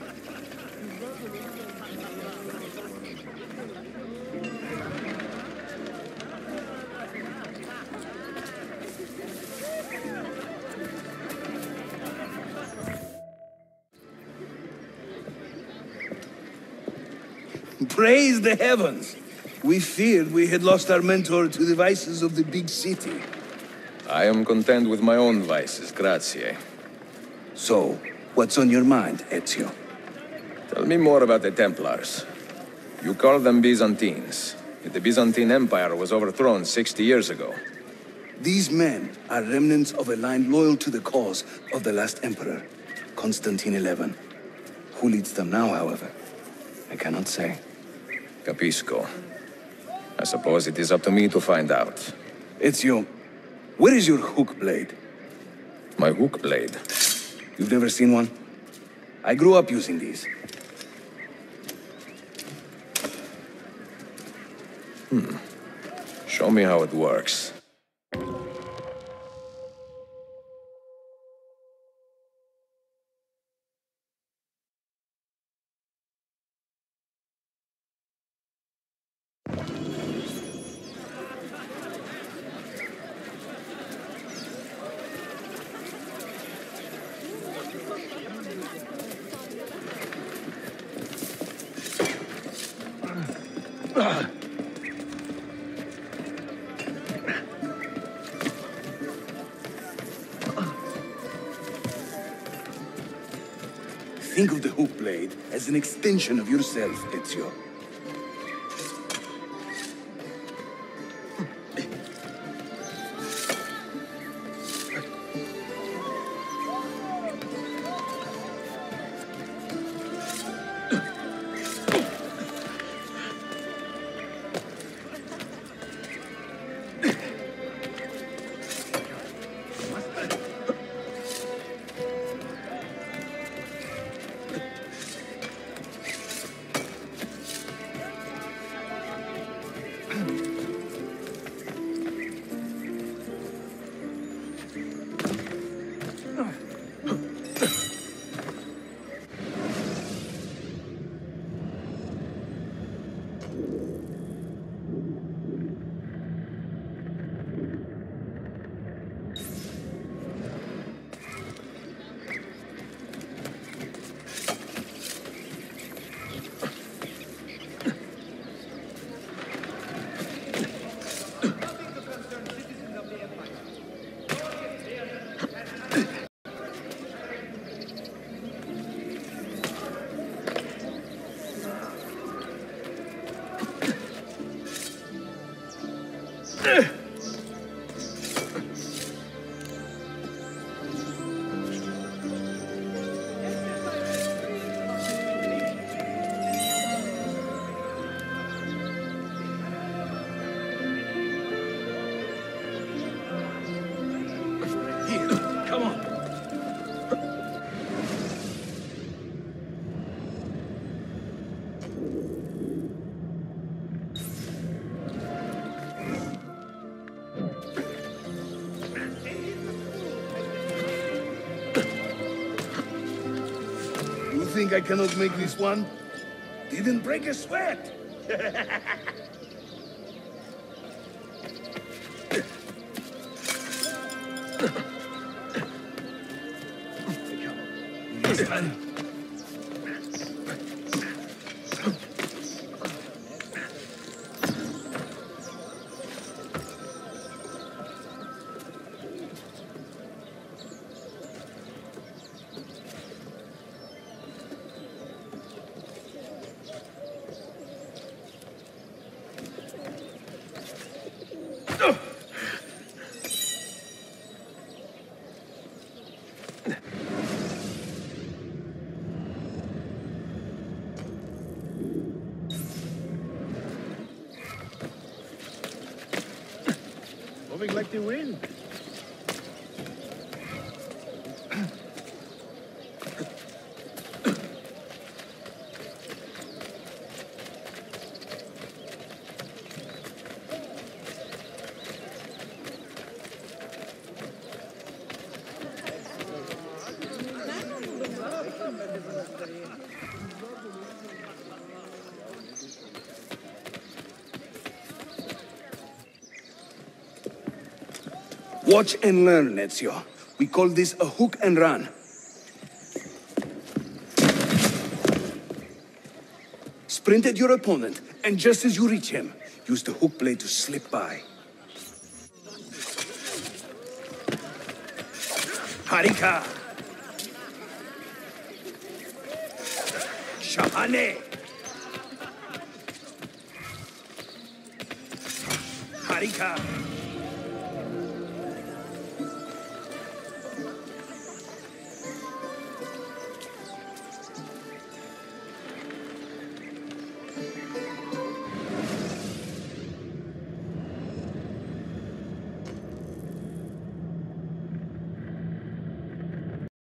Praise the heavens! We feared we had lost our mentor to the vices of the big city. I am content with my own vices, grazie. So, what's on your mind, Ezio? Tell me more about the Templars. You call them Byzantines, yet the Byzantine Empire was overthrown 60 years ago. These men are remnants of a line loyal to the cause of the last emperor, Constantine XI. Who leads them now, however, I cannot say. Capisco. I suppose it is up to me to find out. Ezio, where is your hook blade? My hook blade? You've never seen one? I grew up using these. Show me how it works. Think of the hook blade as an extension of yourself, Ezio. You think I cannot make this one? Didn't break a sweat! This time. Moving like the wind. Watch and learn, Ezio. We call this a hook and run. Sprint at your opponent, and just as you reach him, use the hook blade to slip by. Harika! Shahane! Harika!